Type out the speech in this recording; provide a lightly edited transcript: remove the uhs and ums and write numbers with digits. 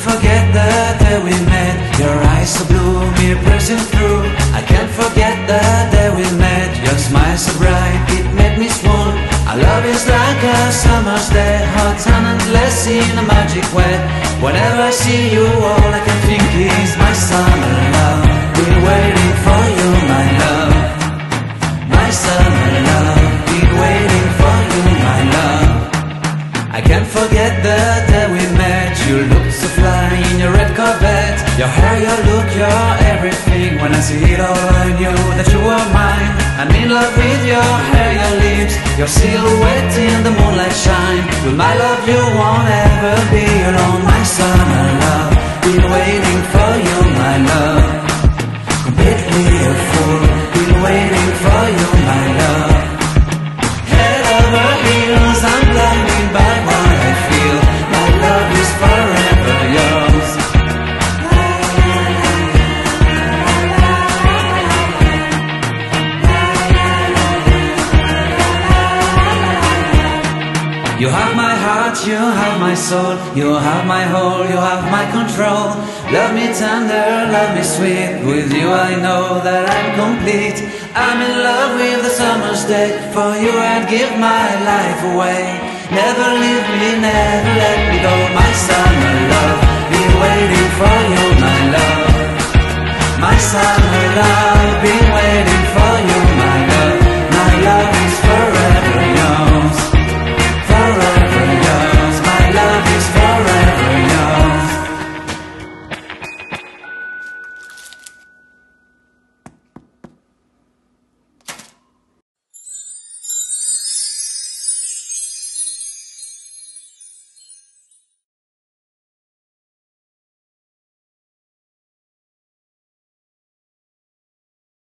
forget the day we met. Your eyes so blue, me pressing through. I can't forget the day we met. Your smile so bright, it made me swoon. Our love is like a summer's day, hot and endless in a magic way. Whenever I see you, all I can think is my summer love. Been waiting for you, my love. My summer love. Been waiting for you, my love. I can't forget the day we met. You looked so fly in your red Corvette. Your hair, your look, your everything. When I see it all, I knew that you were mine. I'm in love with your hair, your lips, your silhouette in the moonlight shine. With my love you won't ever be alone. My summer love, been waiting for you, my love. Completely a fool, been waiting for you, my love. Head over heels, I'm blinded by what I feel. My love is forever yours. You have my heart, you have my soul. You have my whole, you have my control. Love me tender, love me sweet. With you I know that I'm complete. I'm in love with the summer's day. For you I'd give my life away. Never leave me, never let me go. My summer love,